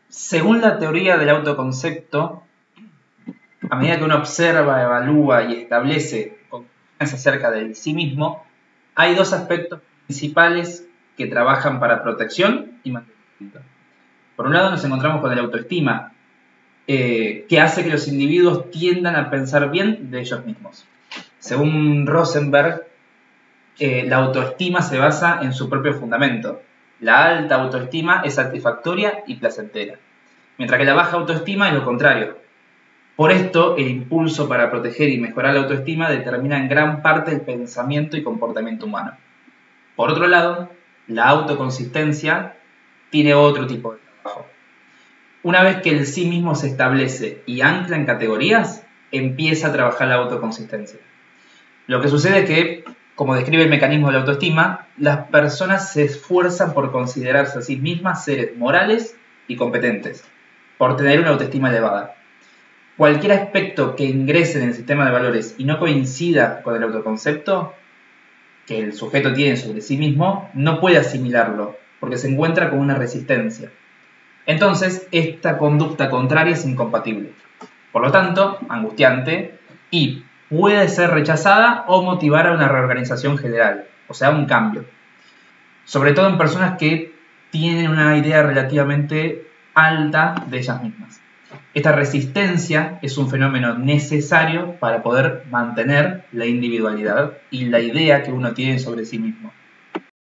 Según la teoría del autoconcepto, a medida que uno observa, evalúa y establece conclusiones acerca del sí mismo, hay dos aspectos principales que trabajan para protección y mantenimiento. Por un lado nos encontramos con la autoestima, que hace que los individuos tiendan a pensar bien de ellos mismos. Según Rosenberg, la autoestima se basa en su propio fundamento. La alta autoestima es satisfactoria y placentera, mientras que la baja autoestima es lo contrario. Por esto, el impulso para proteger y mejorar la autoestima determina en gran parte el pensamiento y comportamiento humano. Por otro lado, la autoconsistencia tiene otro tipo de trabajo. Una vez que el sí mismo se establece y ancla en categorías, empieza a trabajar la autoconsistencia. Lo que sucede es que, como describe el mecanismo de la autoestima, las personas se esfuerzan por considerarse a sí mismas seres morales y competentes, por tener una autoestima elevada. Cualquier aspecto que ingrese en el sistema de valores y no coincida con el autoconcepto que el sujeto tiene sobre sí mismo, no puede asimilarlo, porque se encuentra con una resistencia. Entonces, esta conducta contraria es incompatible. Por lo tanto, angustiante y puede ser rechazada o motivar a una reorganización general, o sea, un cambio. Sobre todo en personas que tienen una idea relativamente alta de ellas mismas. Esta resistencia es un fenómeno necesario para poder mantener la individualidad y la idea que uno tiene sobre sí mismo.